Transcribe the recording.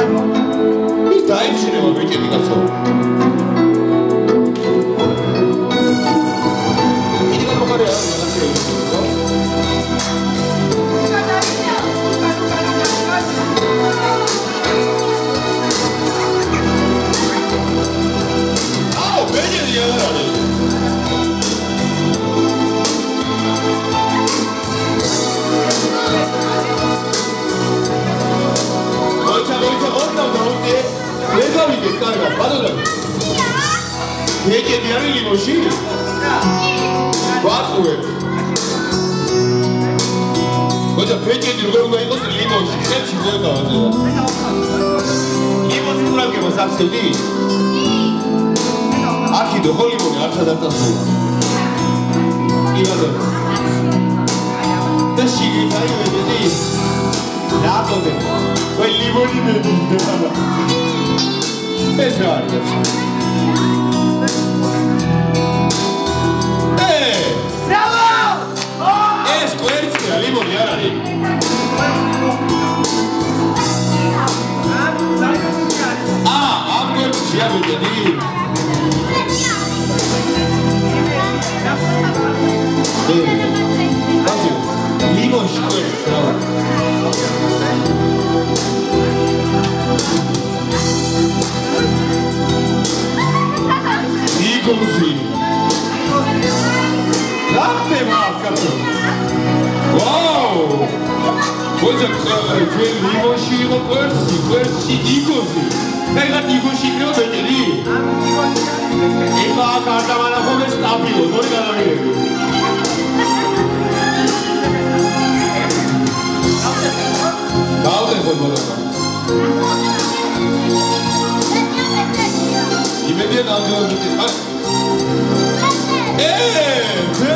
ის დაიფშინება ბეჭედი კაცო. იდგა მოყარე არა რაღაცა იყო. აუ ბეჭედი არ არის. Megavide კარგად, ბატონო. ბეჭედი არის ლიმონში? ვატყუებ. მოიცა ბეჭედი როგორ უნდა იყოს ლიმონში? შენში ხო დავაწერა. ლიმონს ყურადღებას ახსენდი? აქიდო ხო ლიმონი არ ჩადარწმუნა. იბადო. და შიგნით არის ბეჭედი? რატომე? ვაი ლიმონი მეძებდა. ეს რა არის? ბრავო! ეს კვერცხია, ლიმონი არ არის. ამ კვერცხია ბეჭედი? ლიმონში კვერცხი რა? Nikosi. Lachte mal, Katze. Wow. Unser Quell Limoshi und Quersi Nikosi. Hey, hat Nikosi nur Batterie. Ich war gerade mal auf dem Stabilo, soll ich gar nicht. Dauert es mal. Imediat angenommen mit dem